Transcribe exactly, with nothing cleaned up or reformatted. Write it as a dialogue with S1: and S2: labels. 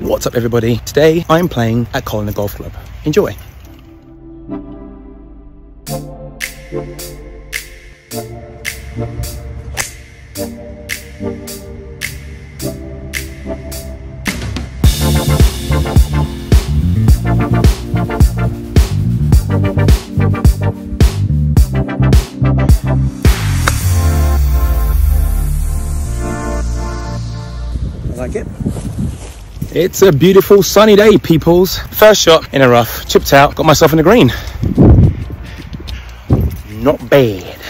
S1: What's up everybody? Today I'm playing at Kolner Golf Club. Enjoy. I like it. It's a beautiful sunny day, peoples. First shot in a rough, chipped out, got myself in the green. Not bad.